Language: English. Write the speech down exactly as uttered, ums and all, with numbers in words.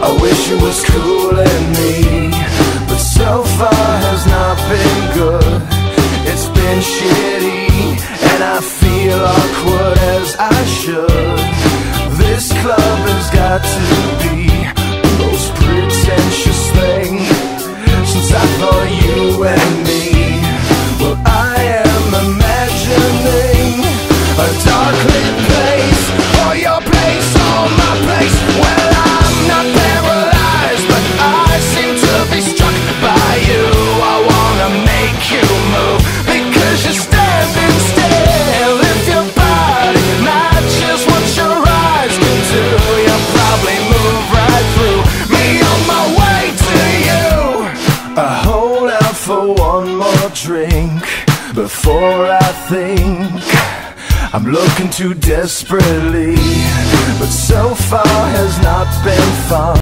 I wish it was cooling me, but so far has not been good. It's been shitty, and I feel awkward as I should. This club has got to be the most pretentious thing since I thought you and me. Well, I am imagining a dark lit place, or your place, or my place. Well, I'm not paralyzed, but I seem to be struck by you. I wanna make you move, because you're standing still. If your body matches what your eyes can do, you'll probably move right through me on my way to you. I hold out for one more drink before I think I'm looking too desperately, but so far has not been fun.